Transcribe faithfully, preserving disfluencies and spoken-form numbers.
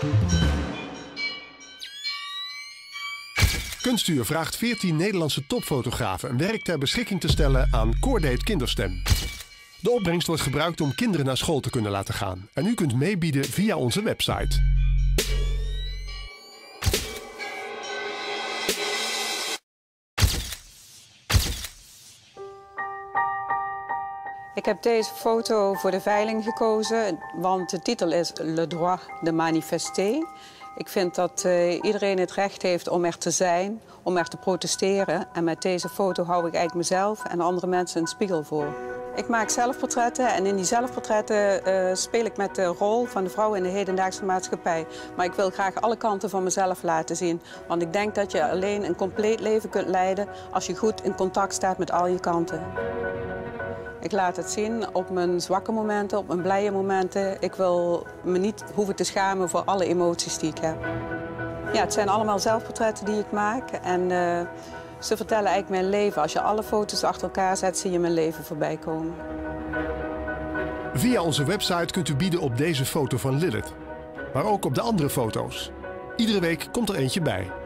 Kunstuur vraagt veertien Nederlandse topfotografen een werk ter beschikking te stellen aan Coordate Kinderstem. De opbrengst wordt gebruikt om kinderen naar school te kunnen laten gaan. En u kunt meebieden via onze website. Ik heb deze foto voor de veiling gekozen, want de titel is Le droit de manifester. Ik vind dat uh, iedereen het recht heeft om er te zijn, om er te protesteren. En met deze foto hou ik eigenlijk mezelf en andere mensen een spiegel voor. Ik maak zelfportretten en in die zelfportretten uh, speel ik met de rol van de vrouw in de hedendaagse maatschappij. Maar ik wil graag alle kanten van mezelf laten zien. Want ik denk dat je alleen een compleet leven kunt leiden als je goed in contact staat met al je kanten. Ik laat het zien op mijn zwakke momenten, op mijn blije momenten. Ik wil me niet hoeven te schamen voor alle emoties die ik heb. Ja, het zijn allemaal zelfportretten die ik maak. En uh, ze vertellen eigenlijk mijn leven. Als je alle foto's achter elkaar zet, zie je mijn leven voorbij komen. Via onze website kunt u bieden op deze foto van Lilith. Maar ook op de andere foto's. Iedere week komt er eentje bij.